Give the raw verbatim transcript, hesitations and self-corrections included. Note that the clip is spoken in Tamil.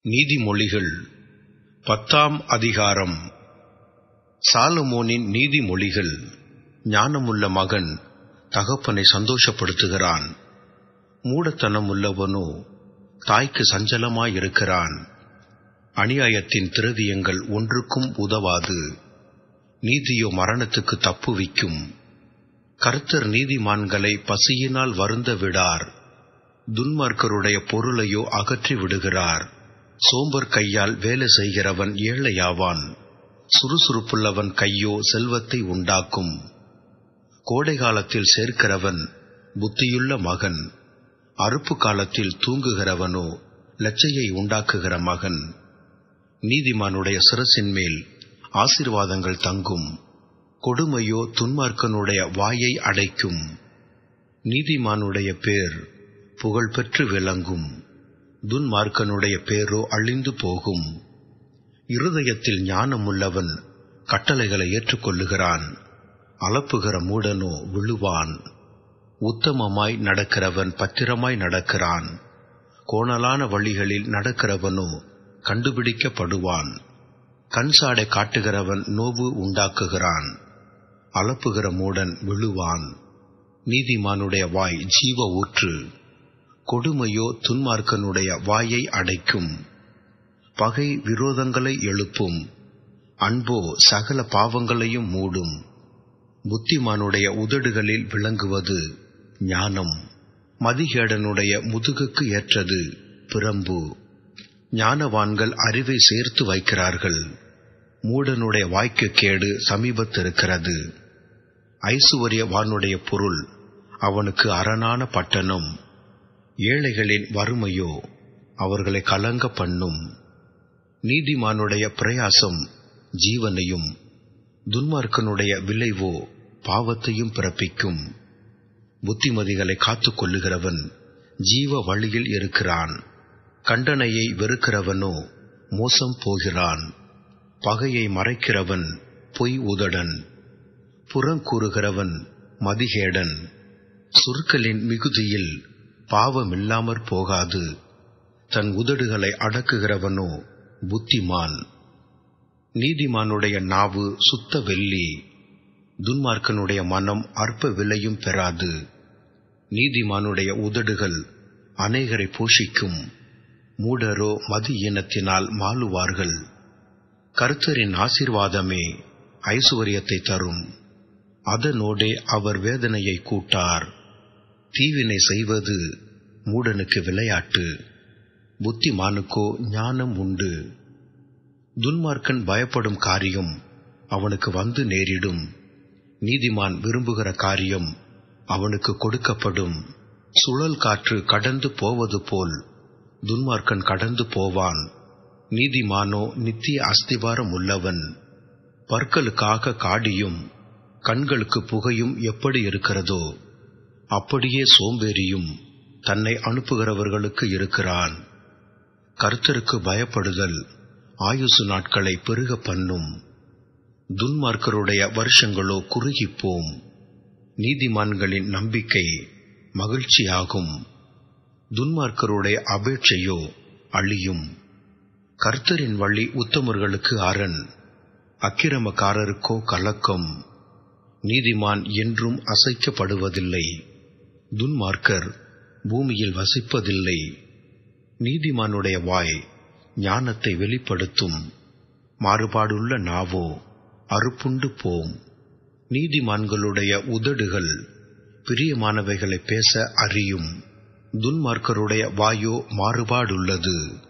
நீதிமொழிகள் பத்தாம் அதிகாரம். சாலமோனின் நீதிமொழிகள். ஞானமுள்ள மகன் தகப்பனை சந்தோஷப்படுத்துகிறான். மூடத்தனமுள்ளவனோ தாய்க்கு சஞ்சலமாயிருக்கிறான். அநியாயத்தின் திரவியங்கள் ஒன்றுக்கும் உதவாது, நீதியோ மரணத்துக்கு தப்புவிக்கும். கர்த்தர் நீதிமான்களை பசியினால் வருந்த விடார், துன்மார்க்கருடைய பொருளையோ அகற்றி விடுகிறார். சோம்பர் கையால் வேலை செய்கிறவன் ஏழையாவான், சுறுசுறுப்புள்ளவன் கையோ செல்வத்தை உண்டாக்கும். கோடை காலத்தில் சேர்க்கிறவன் புத்தியுள்ள மகன், அறுப்பு காலத்தில் தூங்குகிறவனோ லச்சையை உண்டாக்குகிற மகன். நீதிமானுடைய சிரசின் மேல் ஆசீர்வாதங்கள் தங்கும், கொடுமையோ துன்மார்க்கனுடைய வாயை அடைக்கும். நீதிமானுடைய பேர் புகழ்பெற்று விளங்கும், துன்மார்க்கனுடைய பேரோ அழிந்து போகும். இருதயத்தில் ஞானமுள்ளவன் கட்டளைகளை ஏற்றுக்கொள்ளுகிறான், அலப்புகிற மூடனோ விழுவான். உத்தமமாய் நடக்கிறவன் பத்திரமாய் நடக்கிறான், கோணலான வழிகளில் நடக்கிறவனோ கண்டுபிடிக்கப்படுவான். கண்சாடை காட்டுகிறவன் நோவு உண்டாக்குகிறான், அலப்புகிற மூடன் விழுவான். நீதிமானுடைய வாய் ஜீவ ஊற்று, கொடுமையோ துன்மார்க்கனுடைய வாயை அடைக்கும். பகை விரோதங்களை எழுப்பும், அன்போ சகல பாவங்களையும் மூடும். புத்திமானுடைய உதடுகளில் விளங்குவது ஞானம், மதிகேடனுடைய முதுகுக்கு ஏற்றது பிரம்பு. ஞானவான்கள் அறிவை சேர்த்து வைக்கிறார்கள், மூடனுடைய வாய்க்கு கேடு சமீபத்திருக்கிறது. ஐசுவரியவானுடைய பொருள் அவனுக்கு அரணான பட்டணம், ஏழைகளின் வறுமையோ அவர்களை கலங்க பண்ணும். நீதிமானுடைய பிரயாசம் ஜீவனையும், துன்மார்க்கனுடைய விளைவோ பாவத்தையும் பிறப்பிக்கும். புத்திமதிகளை காத்துக் கொள்ளுகிறவன் ஜீவ வழியில் இருக்கிறான், கண்டனையை வெறுக்கிறவனோ மோசம் போகிறான். பகையை மறைக்கிறவன் பொய் உதடன், புறங்கூறுகிறவன் மதிகேடன். சொற்களின் மிகுதியில் பாவமில்லாமற் போகாது, தன் உதடுகளை அடக்குகிறவனோ புத்திமான். நீதிமானுடைய நாவு சுத்த வெள்ளி, துன்மார்க்கனுடைய மனம் அற்ப விலையும் பெறாது. நீதிமானுடைய உதடுகள் அநேகரை போஷிக்கும், மூடரோ மதியீனத்தினால் மாளுவார்கள். கர்த்தரின் ஆசீர்வாதமே ஐசுவரியத்தை தரும், அதனோடே அவர் வேதனையை கூட்டார். தீவினை செய்வது மூடனுக்கு விளையாட்டு, புத்திமானுக்கோ ஞானம் உண்டு. துன்மார்க்கன் பயப்படும் காரியம் அவனுக்கு வந்து நேரிடும், நீதிமான் விரும்புகிற காரியம் அவனுக்கு கொடுக்கப்படும். சுழல் காற்று கடந்து போவது போல் துன்மார்க்கன் கடந்து போவான், நீதிமானோ நித்திய அஸ்திவாரம் உள்ளவன். பற்களுக்காக காடியும் கண்களுக்கு புகையும் எப்படி இருக்கிறதோ, அப்படியே சோம்பேறியும் தன்னை அனுப்புகிறவர்களுக்கு இருக்கிறான். கர்த்தருக்கு பயப்படுதல் ஆயுசு நாட்களை பெருக பண்ணும், துன்மார்க்கருடைய வருஷங்களோ குறுகிப்போம். நீதிமான்களின் நம்பிக்கை மகிழ்ச்சியாகும், துன்மார்க்கருடைய அபேட்சையோ அழியும். கர்த்தரின் வழி உத்தமர்களுக்கு அரண், அக்கிரமக்காரருக்கோ கலக்கம். நீதிமான் என்றும் அசைக்கப்படுவதில்லை, துன்மார்க்கர் பூமியில் வசிப்பதில்லை. நீதிமானுடைய வாய் ஞானத்தை வெளிப்படுத்தும், மாறுபாடுள்ள நாவோ அறுப்புண்டு போம். நீதிமான்களுடைய உதடுகள் பிரியமானவைகளை பேச அறியும், துன்மார்க்கருடைய வாயோ மாறுபாடுள்ளது.